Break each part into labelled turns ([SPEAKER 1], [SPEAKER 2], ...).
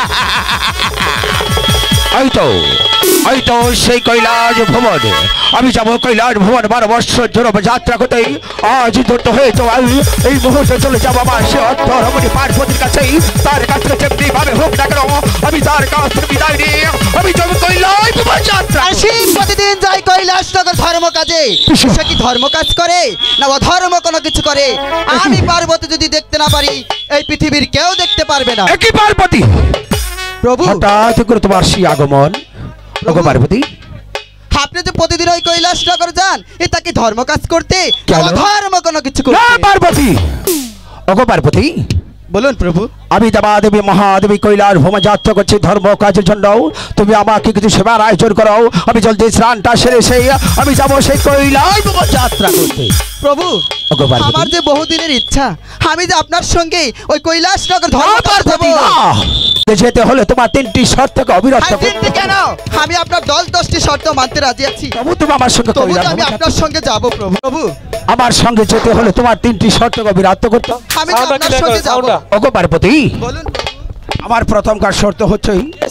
[SPEAKER 1] এই তো সেই কৈলাস ভ্রমণে আমি যাবো। কৈলাস ভ্রমণ 12 বৎসর ধরে যাত্রা করতে আজ ধরতে হয়েছে। এই মুহূর্তে চলে যাবো আমার সে অর্থ রমণী পার্বতীর কাছেই। তার কাছ থেকে যেমনি ভাবে হোক না কেন আমি তার কাছ থেকে বিদায় নিয়ে আমি যাবো কৈলাস ভ্রমণ যাত্রা।
[SPEAKER 2] প্রতিদিন যাই কৈলাস নগর ধর্ম কাজে। সে কি ধর্ম কাজ করে না অধর্ম কোনো কিছু করে? আমি পার্বতী যদি দেখতে না পারি এই পৃথিবীর কেউ দেখতে পারবে না।
[SPEAKER 1] একই পার্বতী
[SPEAKER 2] প্রভু,
[SPEAKER 1] হঠাৎ করে তোমার সেই আগমন। ওগো পার্বতী,
[SPEAKER 2] আপনি যে প্রতিদিন ওই কৈলাস নগর যান এটা কি ধর্ম কাজ করতে না ধর্ম কোনো কিছু করতে?
[SPEAKER 1] না পার্বতী, ওগো পার্বতী
[SPEAKER 2] বলুন প্রভু।
[SPEAKER 1] আমি দেবাদেবী মহাদেবী কৈলাস ভ্রমণ যাত্রা করছি ধর্ম কাজের জন্য। তুমি আমাকে কিছু সেবার আয়োজন করো। আমি জলদি স্নানটা সেরে সেই আমি যাবো সেই কৈলাস ভ্রমণ যাত্রা করতে।
[SPEAKER 2] প্রভু, আমার যে বহুদিনের ইচ্ছা আমি যে আপনার সঙ্গে ওই কৈলাস নগর ধর্ম
[SPEAKER 1] পার্বতী যেতে হলে তোমার 3টি শর্তকে অবিরত করতে।
[SPEAKER 2] কেন? আমি আপনার 10টি শর্ত মানতে রাজি আছি।
[SPEAKER 1] তবু তুমি আমার সঙ্গে
[SPEAKER 2] আমি আপনার সঙ্গে যাব প্রভু। প্রভু,
[SPEAKER 1] আমার সঙ্গে যেতে হলে তোমার 3টি শর্তকে অবিরত করতে।
[SPEAKER 2] আমি আপনার সঙ্গে যাব।
[SPEAKER 1] ওগো পার্বতী,
[SPEAKER 2] বলুন।
[SPEAKER 1] আমার প্রথম কাজ শর্ত হচ্ছে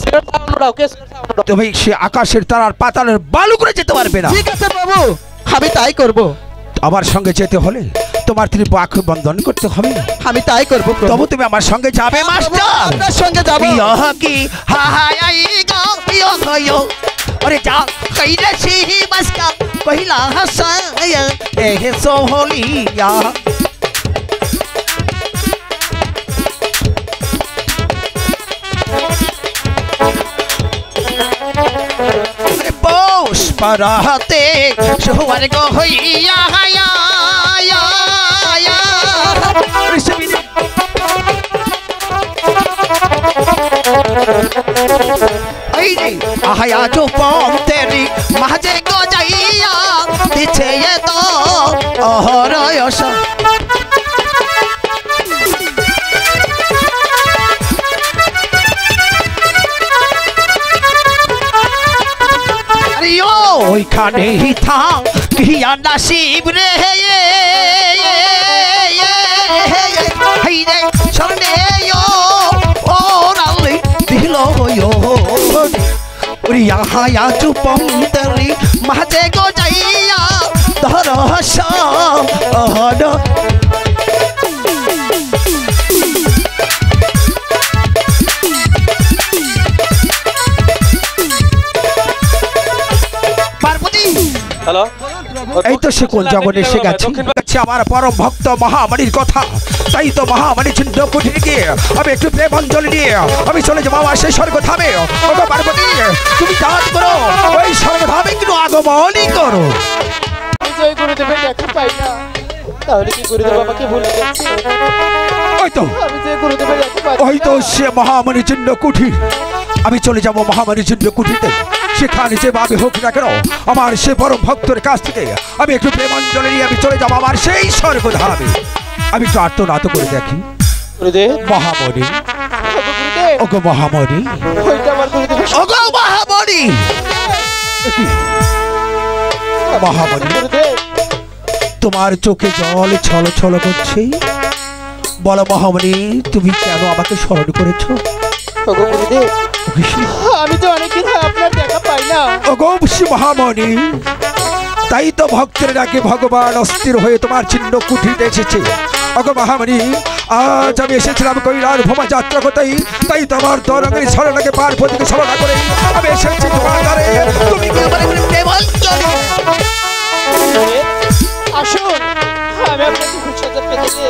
[SPEAKER 1] তুমি সে আকাশের তারার পাতালের বালু করে যেতে পারবে না।
[SPEAKER 2] ঠিক আছে প্রভু, আমি তাই করব।
[SPEAKER 1] আমার সঙ্গে যেতে হলে তোমার ত্রিপাক বন্ধন করতে হবে।
[SPEAKER 2] আমি তাই করব।
[SPEAKER 1] তবু তুমি আমার সঙ্গে যাবে মাস্টার।
[SPEAKER 2] আপনার সঙ্গে যাব।
[SPEAKER 1] কি হা হা আই গো ইয়ো গো আরে যা কইলে সি বাসকা কহিলা হাসায়া এ সোহলিয়া। বস পারাতে সোহার গো হইয়া হায়া আয়া जो पम तेरी महजे गो जाइया पीछे ये तो अहरयस अरे यो ओइखाने ही था किया नसीब रे हे रे चलने यो ओराली दिलो यो यहाँ या चुपम तेरी महजे गो जाइया धरसा अहड पार्वती हेलो এই তো সে কোন জগতে এসে গেছে আমার পরম ভক্ত মহামারীর কথা। তাই তো মহামারী চিহ্ন কুঠিরে গিয়ে আমি একটু প্রেমাঞ্জলি নিয়ে আমি চলে যাবো আমার সেই স্বর্গধামে। ওগো পার্বতী, তুমি যাত করো ওই স্বর্গধামে কিন্তু আগমনই করো।
[SPEAKER 3] জয় গুরুদেবের দেখা পাই না, তাহলে কি গুরুদেব আমাকে ভুলে গেছে?
[SPEAKER 1] ওই তো
[SPEAKER 3] আমি যে গুরুদেবের দেখা পাই,
[SPEAKER 1] ওই তো সে মহামারী চিহ্ন কুঠির। আমি চলে যাবো মহামারী চিহ্ন কুঠিতে। সেখানে যেভাবে হোক না কেন আমার সে পরম ভক্তের কাছ থেকে আমি একটু প্রেমাঞ্জলি নিয়ে আমি চলে যাবো আমার সেই স্বর্গধামে। আমি একটু আর্তনাদ করে দেখি মহামণি। ওগো মহামণি, ওগো মহামণি, মহামণি তোমার চোখে জল ছল ছল করছে। বলো মহামণি, তুমি কেন আমাকে স্মরণ করেছো?
[SPEAKER 3] আমি তো অনেকদিন আপনার দেখা পাই না।
[SPEAKER 1] ওগো মহামণি, তাই তো ভক্তের ডাকে ভগবান অস্থির হয়ে তোমার চিহ্ন কুঠিতে এসেছে। ওগো মহামণি, আজ আমি এসেছিলাম কৈলাস ভ্রমণ যাত্রা করতেই। তাই তো আমার তরঙ্গের ছলনাকে পার্বতীকে ছলনা করে আমি এসেছি তোমার দ্বারে। তুমি কি আমার প্রেমাঞ্জলি
[SPEAKER 3] আসুন, আমি আপনাকে খুশাতে পেতে চাই।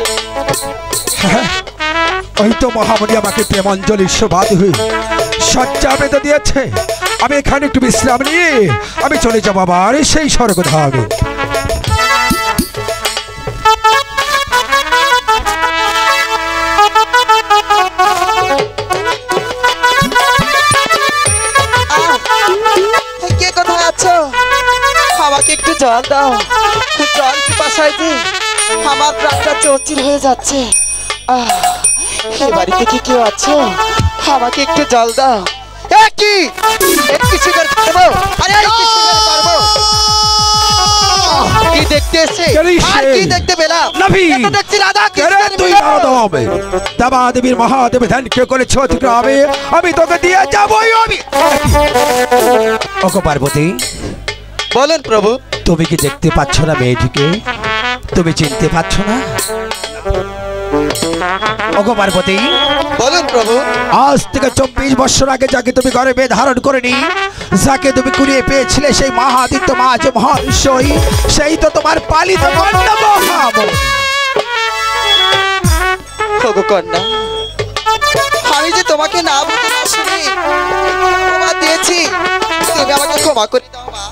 [SPEAKER 1] ওই তো মহামণি আমাকে প্রেমাঞ্জলি শোভাদ হয়ে সজ্জা বেঁধে দিয়েছে। আমি এখানে একটু বিশ্রাম নিয়ে আমি চলে যাবো আবার সেই স্বর্গধামে।
[SPEAKER 2] কে কোথায় আছো? আমাকে একটু জল দাও। জল পিপাসায় যে আমার প্রাণটা চৌচির হয়ে যাচ্ছে। এই বাড়িতে কি কেউ আছো? আমাকে একটু জল দাও। কি শিকার করবো? আরে কি শিকার করবো? কি দেখতে এসে
[SPEAKER 1] কেরি
[SPEAKER 2] আর
[SPEAKER 1] সে?
[SPEAKER 2] কি দেখতে পেলাম
[SPEAKER 1] নাভি।
[SPEAKER 2] এটা দেখছি রাধা
[SPEAKER 1] কেরে তুই নারদবে দেবা দেবীর মহাদেব ধ্যানকে করেছ অতিক্রমে আমি তোকে দিয়ে যাবই আমি ওগো পার্বতী
[SPEAKER 2] বলেন প্রভু।
[SPEAKER 1] তুমি কি দেখতে পাচ্ছ না মেয়েটিকে? তুমি চিনতে পারছো না? ওগো পার্বতী
[SPEAKER 2] বলেন প্রভু।
[SPEAKER 1] আজ থেকে 24 বছর আগে যাকে তুমি গর্ভে ধারণ করেনি, যাকে তুমি কুড়িয়ে পেয়েছিলে, সেই মহাদিত্য মা যে মহাবিশ্বই, সেই তো তোমার পালিত কন্যা মহামণি।
[SPEAKER 2] ওগো কন্যা, আমি যে তোমাকে না বুঝে না শুনে ক্ষমা দিয়েছি, তুমি আমাকে ক্ষমা করে দাও মা।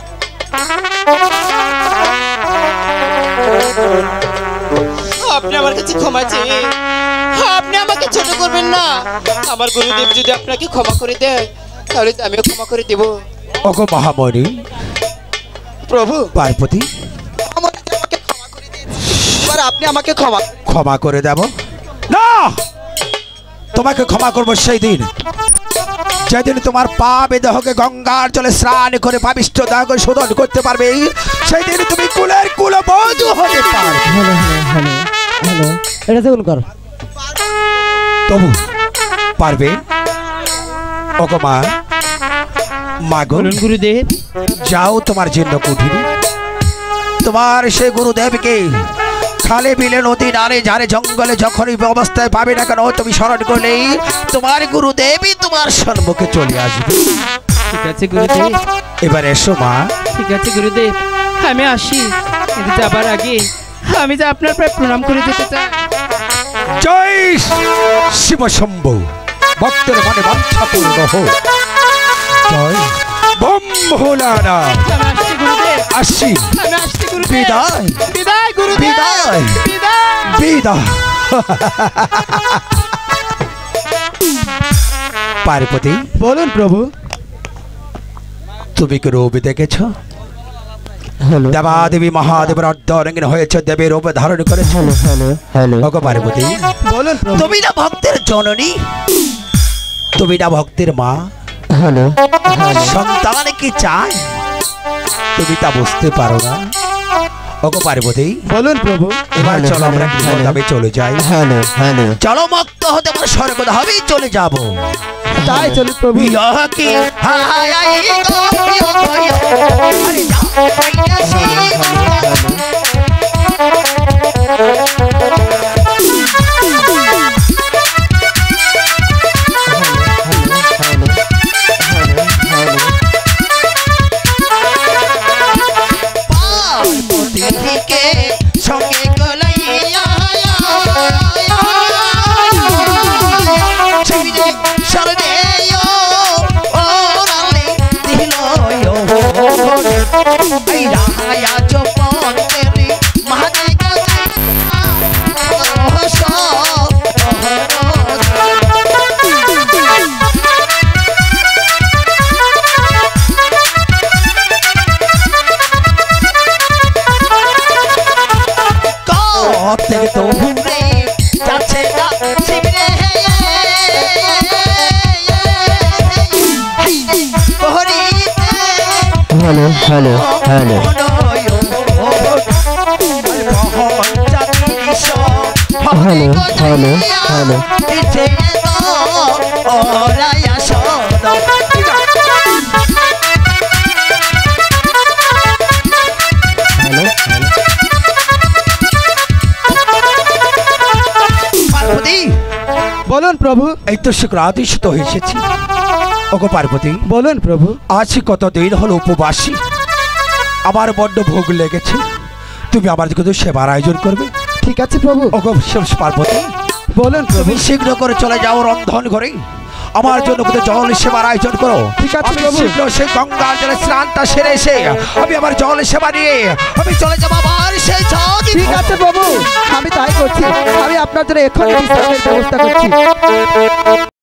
[SPEAKER 3] আপনি আমার কাছে ক্ষমা চেয়ে আপনি আমাকে ছোট করবেন না। আমার গুরুদেব যদি আপনাকে ক্ষমা করে দেয় তাহলে আমিও ক্ষমা করে দেব।
[SPEAKER 1] ওগো মহামণি
[SPEAKER 2] প্রভু,
[SPEAKER 1] পার্বতী
[SPEAKER 2] আমাকে ক্ষমা করে দিয়েছি, এবার আপনি আমাকে ক্ষমা।
[SPEAKER 1] ক্ষমা করে দেব না, তোমাকে ক্ষমা করবো সেই দিন যেদিন তোমার পাপ দেহকে গঙ্গার জলে স্নান করে পাবিষ্ট দেহকে শোধন করতে পারবে, সেই দিন তুমি কুলের কুল বধূ হতে পারবে।
[SPEAKER 4] হ্যালো এটা দেখুন কর
[SPEAKER 1] তবু পারবে? ওগো মা, মাগো
[SPEAKER 4] বলুন গুরুদেব।
[SPEAKER 1] যাও তোমার জন্য কুঠিরে, তোমার সেই গুরুদেবকে খালে বিলে নদী নালে ঝাড়ে জঙ্গলে যখনই অবস্থায় পাবে না কেন, তুমি স্মরণ করলেই তোমার গুরুদেবই তোমার সম্মুখে চলে আসবে।
[SPEAKER 4] ঠিক আছে গুরুদেব,
[SPEAKER 1] এবার এসো মা।
[SPEAKER 4] ঠিক আছে গুরুদেব, আমি আসি। কিন্তু যাবার আগে আমি যে আপনার প্রায় প্রণাম করে যেতে চাই।
[SPEAKER 1] জয় শিব শম্ভু, ভক্তের মনে বাঞ্ছা পূর্ণ হোক। জয় বম ভোলানা।
[SPEAKER 4] আমি আসছি গুরুদেব,
[SPEAKER 1] আসি,
[SPEAKER 4] আমি আসছি গুরুদেব।
[SPEAKER 1] বিদায়
[SPEAKER 4] বিদায় গুরুদেব,
[SPEAKER 1] বিদায়।
[SPEAKER 4] বিদায়।
[SPEAKER 1] বিদায়। পার্বতী
[SPEAKER 4] বলুন প্রভু।
[SPEAKER 1] তুমি কি রূপ দেখেছ?
[SPEAKER 4] হ্যালো
[SPEAKER 1] দেবাদেবী মহাদেবের অর্ধরঙ্গিন হয়েছে, দেবী রূপ ধারণ করেছ।
[SPEAKER 4] হ্যালো হ্যালো
[SPEAKER 1] ওগো পার্বতী,
[SPEAKER 4] বলুন প্রভু।
[SPEAKER 1] তুমি না ভক্তের জননী, তুমি না ভক্তের মা।
[SPEAKER 4] হ্যালো
[SPEAKER 1] সন্তান কি চায় তুমি তা বুঝতে পারো না। ওগো পার্বতী,
[SPEAKER 4] বলুন প্রভু।
[SPEAKER 1] এবার চলো আমরা গৃহধামে চলে যাই।
[SPEAKER 4] হ্যালো হ্যালো
[SPEAKER 1] চলো মুক্ত হতে আমরা স্বর্গধামেই চলে যাব।
[SPEAKER 4] তাই চলুন প্রভু।
[SPEAKER 1] ইহাকে হায় আই গো প্রিয় ভয়, আরে যাও কইতাছি। পার্বতীকে সঙ্গে গলাইয়া ছবিতে শরণে ওরালে দিল এই রাহায়া জপন তেরি মহাদেব থেকে তো ঘুরে যাচ্ছে না শিবিরে
[SPEAKER 4] hello hello hello hello hello hello hello
[SPEAKER 1] Parvati,
[SPEAKER 4] বলুন প্রভু।
[SPEAKER 1] এই তো শুক্র আদিষ্ট হয়ে এসেছি। ওগো পার্বতী,
[SPEAKER 4] বলুন প্রভু।
[SPEAKER 1] আজ কতদিন হলো উপবাসী, আমার বড্ড ভোগ লেগেছে, তুমি আমার কিন্তু সেবার আয়োজন করবে।
[SPEAKER 4] ঠিক আছে প্রভু।
[SPEAKER 1] ওগো পার্বতী,
[SPEAKER 4] বলুন প্রভু।
[SPEAKER 1] তুমি শীঘ্র করে চলে যাও রন্ধন ঘরে, আমার জন্য কিন্তু জল সেবার আয়োজন করো।
[SPEAKER 4] ঠিক আছে
[SPEAKER 1] আমি
[SPEAKER 4] প্রভু।
[SPEAKER 1] শীঘ্র সেই গঙ্গার জলে স্নানটা সেরে এসে আমি আবার জল সেবা নিয়ে আমি চলে যাবো আবার সেই জল।
[SPEAKER 4] ঠিক আছে প্রভু, আমি তাই করছি। আমি আপনার জন্য এক্ষুনি বিশ্রামের ব্যবস্থা করছি।